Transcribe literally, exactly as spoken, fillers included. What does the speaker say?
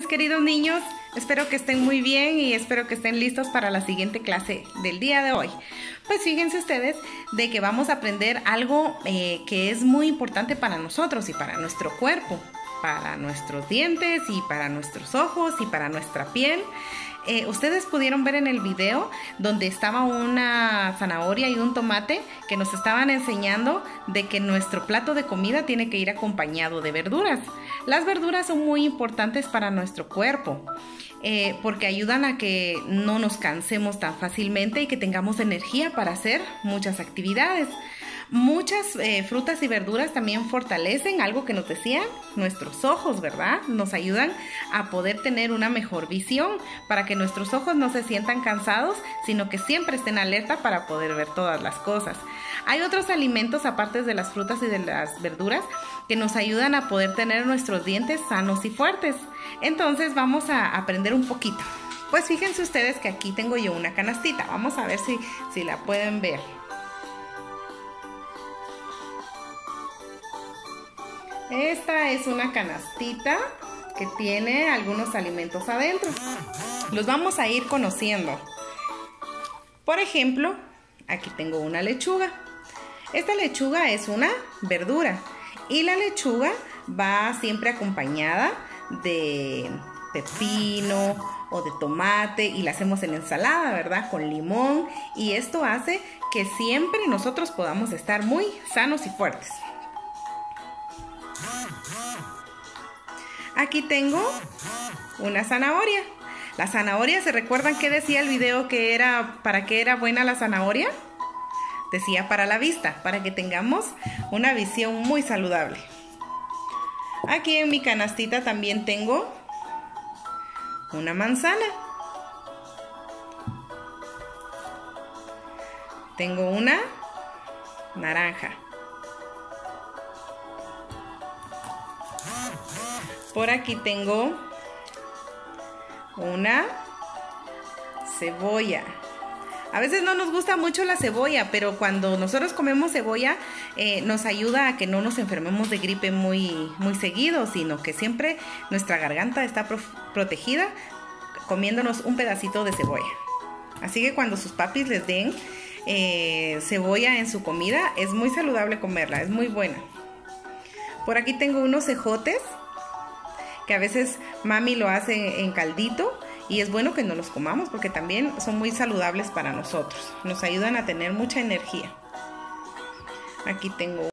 queridos niños, espero que estén muy bien y espero que estén listos para la siguiente clase del día de hoy. Pues fíjense ustedes de que vamos a aprender algo eh, que es muy importante para nosotros y para nuestro cuerpo, para nuestros dientes y para nuestros ojos y para nuestra piel. Eh, ustedes pudieron ver en el video donde estaba una zanahoria y un tomate que nos estaban enseñando de que nuestro plato de comida tiene que ir acompañado de verduras. Las verduras son muy importantes para nuestro cuerpo eh, porque ayudan a que no nos cansemos tan fácilmente y que tengamos energía para hacer muchas actividades. Muchas eh, frutas y verduras también fortalecen algo que nos decían, nuestros ojos, ¿verdad? Nos ayudan a poder tener una mejor visión para que nuestros ojos no se sientan cansados, sino que siempre estén alerta para poder ver todas las cosas. Hay otros alimentos aparte de las frutas y de las verduras que nos ayudan a poder tener nuestros dientes sanos y fuertes. Entonces vamos a aprender un poquito. Pues fíjense ustedes que aquí tengo yo una canastita. Vamos a ver si, si la pueden ver. Esta es una canastita que tiene algunos alimentos adentro. Los vamos a ir conociendo. Por ejemplo, aquí tengo una lechuga. Esta lechuga es una verdura y la lechuga va siempre acompañada de pepino o de tomate y la hacemos en ensalada, ¿verdad? Con limón, y esto hace que siempre nosotros podamos estar muy sanos y fuertes. Aquí tengo una zanahoria. La zanahoria, ¿se recuerdan qué decía el video que era, para qué era buena la zanahoria? Decía para la vista, para que tengamos una visión muy saludable. Aquí en mi canastita también tengo una manzana. Tengo una naranja. Por aquí tengo una cebolla. A veces no nos gusta mucho la cebolla, pero cuando nosotros comemos cebolla eh, nos ayuda a que no nos enfermemos de gripe muy, muy seguido, sino que siempre nuestra garganta está pro protegida comiéndonos un pedacito de cebolla. Así que cuando sus papis les den eh, cebolla en su comida, es muy saludable comerla, es muy buena. Por aquí tengo unos ejotes que a veces mami lo hace en caldito y es bueno que no los comamos porque también son muy saludables para nosotros. Nos ayudan a tener mucha energía. Aquí tengo